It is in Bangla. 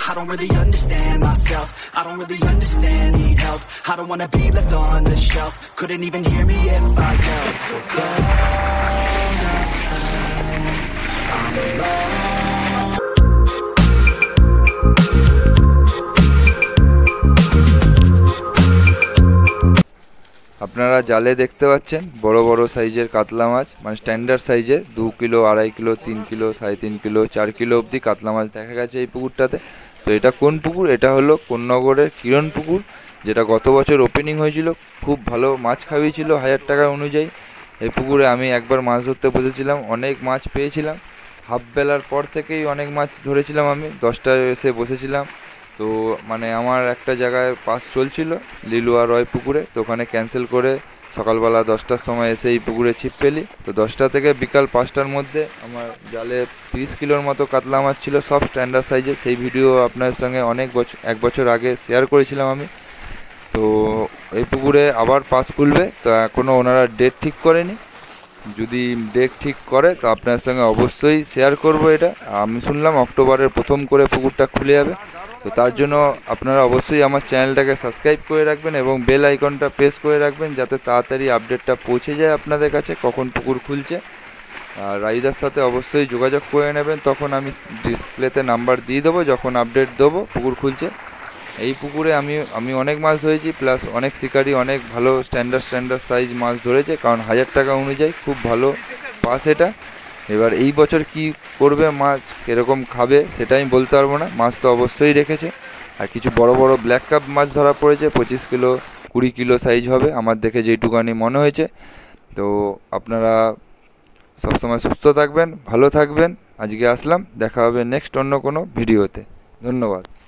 I don't really understand myself. I don't really understand, need help. I don't wanna be left on the shelf. Couldn't even hear me if I yelled. It's so cold outside, I'm alone. আপনারা জালে দেখতে পাচ্ছেন বড় বড় সাইজের কাতলা মাছ, মানে স্ট্যান্ডার্ড সাইজের 2 kilo, 2.5 kilo, 3 kilo, 3.5 kilo, 4 kilo অবধি কাতলা মাছ দেখা গেছে এই পুকুরটাতে। তো এটা কোন পুকুর? এটা হলো কোন্নগরের কিরণ পুকুর, যেটা গত বছর ওপেনিং হয়েছিল। খুব ভালো মাছ খাইয়েছিল 1000 টাকা অনুযায়ী। এই পুকুরে আমি একবার মাছ ধরতে বসেছিলাম, অনেক মাছ পেয়েছিলাম। হাফ বেলার পর থেকেই অনেক মাছ ধরেছিলাম। আমি 10টায় এসে বসেছিলাম। তো মানে আমার একটা জায়গায় পাস চলছিল লিলুয়া রয় পুকুরে, তো ওখানে ক্যান্সেল করে সকালবেলা 10টার সময় এসে এই পুকুরে ছিপ ফেলি। তো 10টা থেকে বিকাল 5টার মধ্যে আমার জালে 30 কিলোর মতো কাতলা মাছ ছিল, সব স্ট্যান্ডার্ড সাইজে। সেই ভিডিও আপনার সঙ্গে এক বছর আগে শেয়ার করেছিলাম আমি। তো এই পুকুরে আবার পাস খুলবে, তো এখনও ওনারা ডেট ঠিক করেনি। যদি ডেট ঠিক করে তো আপনার সঙ্গে অবশ্যই শেয়ার করব এটা। আমি শুনলাম অক্টোবরের প্রথম করে পুকুরটা খুলে যাবে। তো তার জন্য আপনারা অবশ্যই আমার চ্যানেলটাকে সাবস্ক্রাইব করে রাখবেন এবং বেল আইকনটা প্রেস করে রাখবেন, যাতে তাড়াতাড়ি আপডেটটা পৌঁছে যায় আপনাদের কাছে কখন পুকুর খুলছে। আর রাইদার সাথে অবশ্যই যোগাযোগ করে নেবেন, তখন আমি ডিসপ্লেতে নাম্বার দিয়ে দেবো যখন আপডেট দেবো পুকুর খুলছে। এই পুকুরে আমি অনেক মাছ ধরেছি, প্লাস অনেক শিকারি অনেক ভালো স্ট্যান্ডার্ড সাইজ মাছ ধরেছে, কারণ 1000 টাকা অনুযায়ী খুব ভালো পাস এটা। এবার এই বছর কি করবে, মাছ কীরকম খাবে সেটা আমি বলতে পারবো না। মাছ তো অবশ্যই রেখেছে। আর কিছু বড় বড় ব্ল্যাক কাপ মাছ ধরা পড়েছে, 25 কিলো 20 কিলো সাইজ হবে আমার দেখে যেইটুকানি মনে হয়েছে। তো আপনারা সবসময় সুস্থ থাকবেন, ভালো থাকবেন। আজকে আসলাম, দেখা হবে নেক্সট অন্য কোনো ভিডিওতে। ধন্যবাদ।